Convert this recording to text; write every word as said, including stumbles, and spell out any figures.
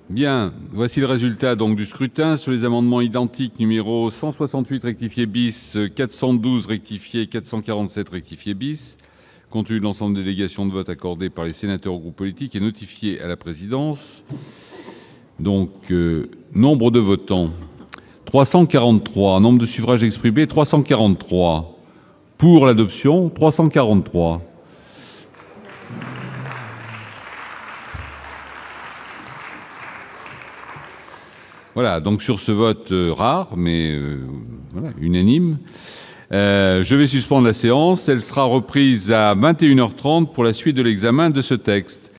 Bien, voici le résultat donc du scrutin sur les amendements identiques numéro cent soixante-huit rectifié bis, quatre cent douze rectifié, quatre cent quarante-sept rectifié bis. Compte tenu de l'ensemble des délégations de vote accordées par les sénateurs aux groupes politiques et notifiées à la présidence. Donc, euh, nombre de votants trois cent quarante-trois, nombre de suffrages exprimés trois cent quarante-trois, pour l'adoption trois cent quarante-trois. Voilà, donc sur ce vote euh, rare, mais euh, voilà, unanime, euh, je vais suspendre la séance. Elle sera reprise à vingt et une heures trente pour la suite de l'examen de ce texte.